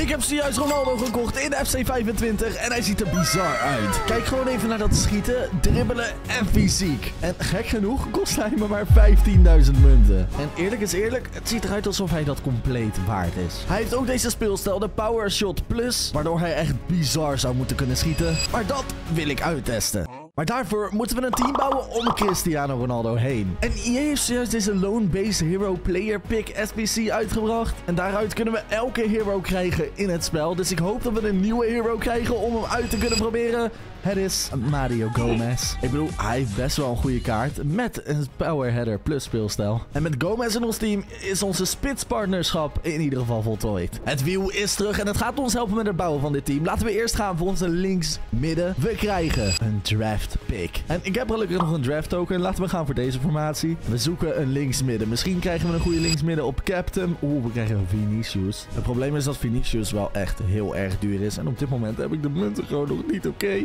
Ik heb zojuist Ronaldo gekocht in FC 25 en hij ziet er bizar uit. Kijk gewoon even naar dat schieten, dribbelen en fysiek. En gek genoeg kost hij me maar 15.000 munten. En eerlijk is eerlijk, het ziet eruit alsof hij dat compleet waard is. Hij heeft ook deze speelstijl, de Power Shot Plus, waardoor hij echt bizar zou moeten kunnen schieten. Maar dat wil ik uittesten. Maar daarvoor moeten we een team bouwen om Cristiano Ronaldo heen. En EA heeft zojuist deze Lone-Based Hero Player Pick SBC uitgebracht. En daaruit kunnen we elke hero krijgen in het spel. Dus ik hoop dat we een nieuwe hero krijgen om hem uit te kunnen proberen. Het is Mario Gomez. Ik bedoel, hij heeft best wel een goede kaart met een Power Header plus speelstijl. En met Gomez in ons team is onze spitspartnerschap in ieder geval voltooid. Het wiel is terug en het gaat ons helpen met het bouwen van dit team. Laten we eerst gaan voor onze links-midden. We krijgen een draft pick. En ik heb gelukkig nog een draft token. Laten we gaan voor deze formatie. We zoeken een links-midden. Misschien krijgen we een goede links-midden op captain. Oeh, we krijgen Vinicius. Het probleem is dat Vinicius wel echt heel erg duur is. En op dit moment heb ik de munten gewoon nog niet oké.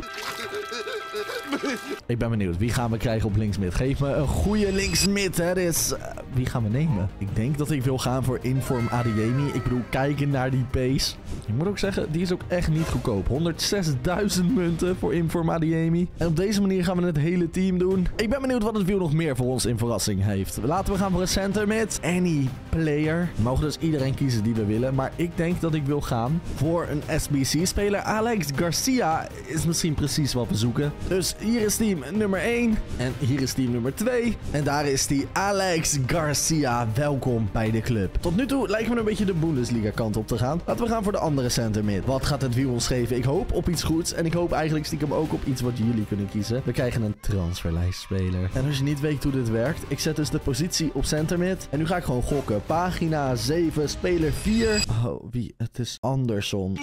Ik ben benieuwd. Wie gaan we krijgen op linksmid? Geef me een goede linksmid. Het is... wie gaan we nemen? Ik denk dat ik wil gaan voor Inform Adeyemi. Ik bedoel, kijken naar die pace. Ik moet ook zeggen, die is ook echt niet goedkoop. 106.000 munten voor Inform Adeyemi. En op deze manier gaan we het hele team doen. Ik ben benieuwd wat het wiel nog meer voor ons in verrassing heeft. Laten we gaan voor een center mid. Any player. We mogen dus iedereen kiezen die we willen. Maar ik denk dat ik wil gaan voor een SBC-speler. Alex Garcia is misschien precies wat we zoeken. Dus hier is team nummer 1. En hier is team nummer 2. En daar is die Alex Garcia. Welkom bij de club. Tot nu toe lijkt me een beetje de Bundesliga kant op te gaan. Laten we gaan voor de andere center mid. Wat gaat het wiel ons geven? Ik hoop op iets goeds. En ik hoop eigenlijk stiekem ook op iets wat jullie kunnen kiezen. We krijgen een transferlijstspeler. En als je niet weet hoe dit werkt. Ik zet dus de positie op center mid. En nu ga ik gewoon gokken. Pagina 7, speler 4. Oh, wie? Het is Anderson.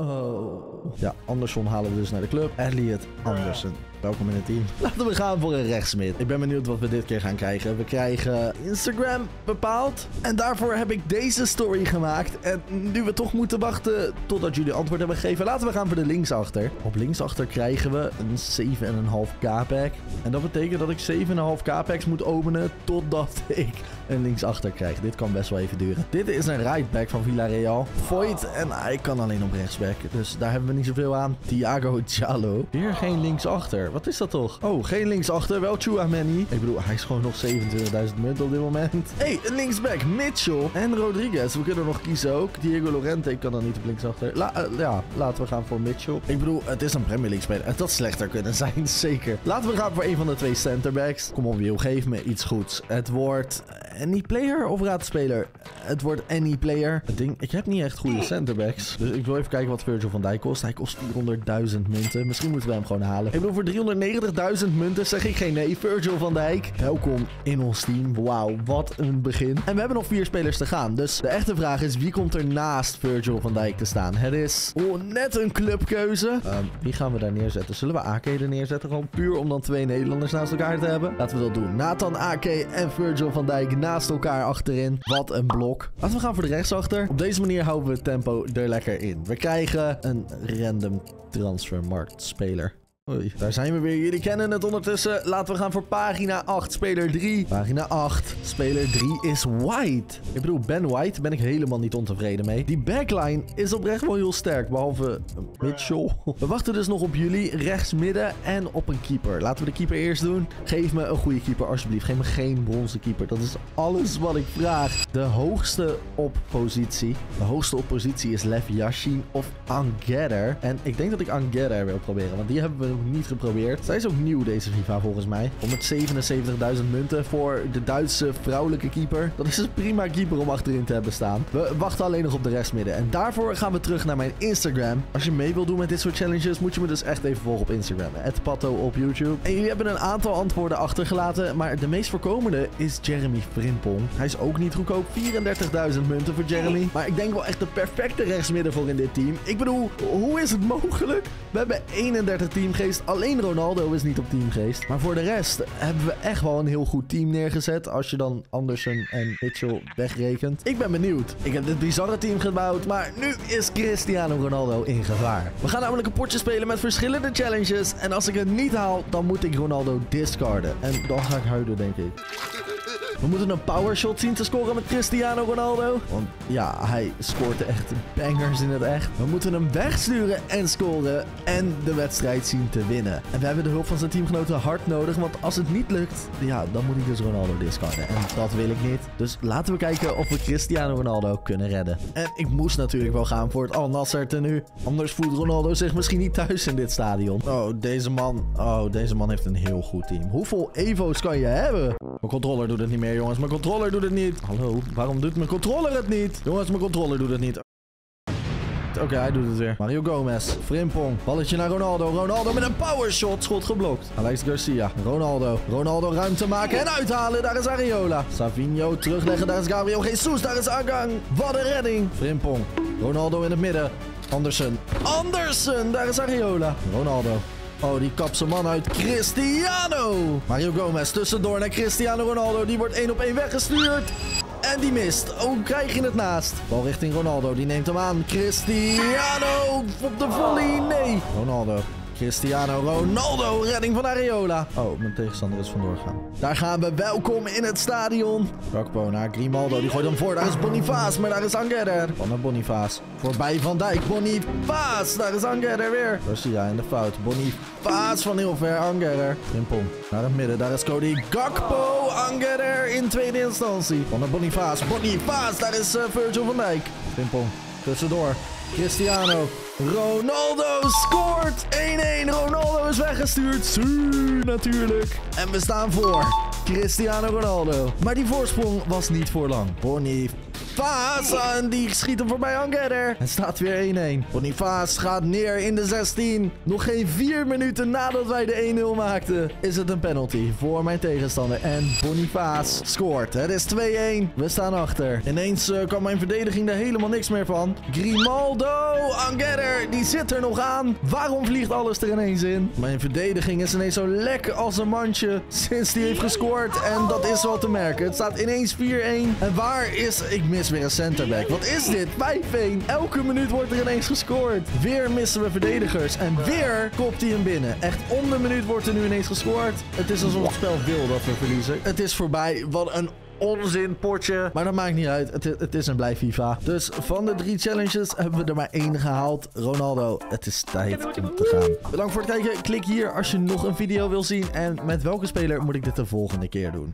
Oh. Ja, Anderson halen we dus naar de club. Elliot Anderson. Welkom in het team. Laten we gaan voor een rechtsmid. Ik ben benieuwd wat we dit keer gaan krijgen. We krijgen Instagram bepaald. En daarvoor heb ik deze story gemaakt. En nu we toch moeten wachten totdat jullie antwoord hebben gegeven, laten we gaan voor de linksachter. Op linksachter krijgen we een 7,5k pack. En dat betekent dat ik 7,5k packs moet openen totdat ik een linksachter krijg. Dit kan best wel even duren. Dit is een rightback van Villarreal. Voigt en hij kan alleen op rechtsback. Dus daar hebben we niet zoveel aan. Thiago Giallo. Hier geen linksachter. Wat is dat toch? Oh, geen linksachter. Wel Tchouaméni. Ik bedoel, hij is gewoon nog 27.000 munten op dit moment. Hey, een linksback. Mitchell en Rodriguez. We kunnen nog kiezen ook. Diego Llorente kan dan niet op linksachter. Ja, laten we gaan voor Mitchell. Ik bedoel, het is een Premier League speler. Het had slechter kunnen zijn, zeker. Laten we gaan voor een van de twee centerbacks. Kom op, Wiel. Geef me iets goeds. Het wordt any player of raadspeler? Het wordt any player. Het ding, ik heb niet echt goede centerbacks. Dus ik wil even kijken wat Virgil van Dijk kost. Hij kost 400.000 munten. Misschien moeten we hem gewoon halen. Ik bedoel, voor 390.000 munten zeg ik geen nee. Virgil van Dijk, welkom in ons team. Wauw, wat een begin. En we hebben nog 4 spelers te gaan. Dus de echte vraag is, wie komt er naast Virgil van Dijk te staan? Het is net een clubkeuze. Wie gaan we daar neerzetten? Zullen we AK er neerzetten? Gewoon puur om dan 2 Nederlanders naast elkaar te hebben? Laten we dat doen. Nathan Ake en Virgil van Dijk naast elkaar achterin. Wat een blok. Laten we gaan voor de rechtsachter. Op deze manier houden we het tempo er lekker in. We krijgen een random transfermarktspeler. Oei, daar zijn we weer. Jullie kennen het ondertussen. Laten we gaan voor pagina 8, speler 3. Pagina 8, speler 3 is White. Ik bedoel, Ben White ben ik helemaal niet ontevreden mee. Die backline is oprecht wel heel sterk, behalve Mitchell. We wachten dus nog op jullie, rechts midden en op een keeper. Laten we de keeper eerst doen. Geef me een goede keeper, alsjeblieft. Geef me geen bronzen keeper. Dat is alles wat ik vraag. De hoogste op positie. De hoogste op positie is Lev Yashin of Angeder. En ik denk dat ik Angeder wil proberen, want die hebben we nog niet geprobeerd. Zij is ook nieuw, deze FIFA, volgens mij. 177.000 munten voor de Duitse vrouwelijke keeper. Dat is een prima keeper om achterin te hebben staan. We wachten alleen nog op de rechtsmidden. En daarvoor gaan we terug naar mijn Instagram. Als je mee wil doen met dit soort challenges, moet je me dus echt even volgen op Instagram. @Patto op YouTube. En jullie hebben een aantal antwoorden achtergelaten, maar de meest voorkomende is Jeremy Frimpong. Hij is ook niet goedkoop. 34.000 munten voor Jeremy. Maar ik denk wel echt de perfecte rechtsmidden voor in dit team. Ik bedoel, hoe is het mogelijk? We hebben 31 teamgeest. Alleen Ronaldo is niet op teamgeest. Maar voor de rest hebben we echt wel een heel goed team neergezet. Als je dan Anderson en Mitchell wegrekent. Ik ben benieuwd. Ik heb dit bizarre team gebouwd. Maar nu is Cristiano Ronaldo in gevaar. We gaan namelijk een potje spelen met verschillende challenges. En als ik het niet haal, dan moet ik Ronaldo discarden. En dan ga ik huilen, denk ik. We moeten een powershot zien te scoren met Cristiano Ronaldo. Want ja, hij scoort echt bangers in het echt. We moeten hem wegsturen en scoren. En de wedstrijd zien te winnen. En we hebben de hulp van zijn teamgenoten hard nodig. Want als het niet lukt, ja, dan moet ik dus Ronaldo discarden. En dat wil ik niet. Dus laten we kijken of we Cristiano Ronaldo kunnen redden. En ik moest natuurlijk wel gaan voor het Al Nassr tenue. Anders voelt Ronaldo zich misschien niet thuis in dit stadion. Oh, deze man heeft een heel goed team. Hoeveel evo's kan je hebben? Mijn controller doet het niet meer, jongens. Mijn controller doet het niet. Hallo, waarom doet mijn controller het niet? Jongens, mijn controller doet het niet. Oké, hij doet het weer. Mario Gomez. Frimpong. Balletje naar Ronaldo. Ronaldo met een powershot. Schot geblokt. Alex Garcia. Ronaldo. Ronaldo ruimte maken en uithalen. Daar is Areola. Savinho terugleggen. Daar is Gabriel Jesus. Daar is Agang. Wat een redding. Frimpong. Ronaldo in het midden. Andersen. Daar is Areola. Ronaldo. Oh, die kapt zijn man uit. Cristiano. Mario Gomez tussendoor naar Cristiano Ronaldo. Die wordt 1-op-1 weggestuurd. En die mist. Oh, krijg je het naast. Bal richting Ronaldo. Die neemt hem aan. Cristiano op de volley. Nee. Ronaldo. Cristiano Ronaldo. Redding van Areola. Oh, mijn tegenstander is vandoor gegaan. Daar gaan we. Welkom in het stadion. Gakpo naar Grimaldo. Die gooit hem voor. Daar is Boniface. Maar daar is Angeder. Van naar Boniface. Voorbij Van Dijk. Boniface. Daar is Angeder weer. Garcia in de fout. Boniface van heel ver. Angeder. Frimpong. Naar het midden. Daar is Cody Gakpo. Angeder in tweede instantie. Van naar Boniface. Boniface. Daar is Virgil van Dijk. Frimpong. Tussendoor. Cristiano. Ronaldo scoort. 1-1. Ronaldo is weggestuurd. Natuurlijk. En we staan voor Cristiano Ronaldo. Maar die voorsprong was niet voor lang. Boniface. En die schiet hem voorbij Angeder. Het staat weer 1-1. Boniface gaat neer in de 16. Nog geen 4 minuten nadat wij de 1-0 maakten, is het een penalty voor mijn tegenstander. En Boniface scoort. Het is 2-1. We staan achter. Ineens kan mijn verdediging er helemaal niks meer van. Grimaldo. Angeder. Die zit er nog aan. Waarom vliegt alles er ineens in? Mijn verdediging is ineens zo lekker als een mandje sinds die heeft gescoord. En dat is wel te merken. Het staat ineens 4-1. En waar is... Ik mis weer een centerback. Wat is dit? 5-1. Elke minuut wordt er ineens gescoord. Weer missen we verdedigers. En weer kopt hij hem binnen. Echt om de minuut wordt er nu ineens gescoord. Het is alsof het spel wil dat we verliezen. Het is voorbij. Wat een onzin potje. Maar dat maakt niet uit. Het is een blij FIFA. Dus van de 3 challenges hebben we er maar 1 gehaald. Ronaldo, het is tijd om te gaan. Bedankt voor het kijken. Klik hier als je nog een video wil zien. En met welke speler moet ik dit de volgende keer doen.